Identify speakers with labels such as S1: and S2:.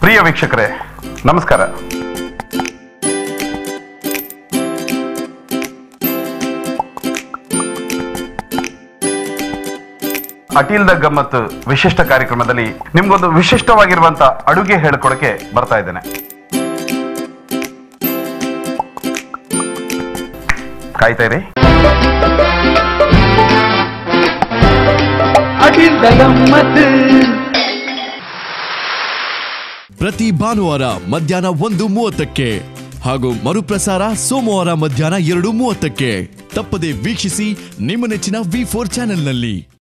S1: ಪ್ರಿಯ ವೀಕ್ಷಕರೇ ನಮಸ್ಕಾರ. ಅಟೀಲ್ ದ ಗಮ್ಮತ್ ವಿಶಿಷ್ಟ ಕಾರ್ಯಕ್ರಮದಲ್ಲಿ ನಿಮ್ಗೊಂದು ವಿಶಿಷ್ಟವಾಗಿರುವಂತ ಅಡುಗೆ ಹೇಳ್ಕೊಡಕ್ಕೆ ಬರ್ತಾ ಇದ್ದೇನೆ. ಕಾಯ್ತಾ ಇರಿ.
S2: ಅಟೀಲ್ ದ ಗಮ್ಮತ್
S3: ಪ್ರತಿ ಭಾನುವಾರ ಮಧ್ಯಾಹ್ನ 1:30 ಹಾಗೂ ಮರುಪ್ರಸಾರ ಸೋಮವಾರ ಮಧ್ಯಾಹ್ನ 2:30. ತಪ್ಪದೆ ವೀಕ್ಷಿಸಿ ನಿಮ್ಮ ನೆಚ್ಚಿನ V4 ಚಾನೆಲ್ನಲ್ಲಿ.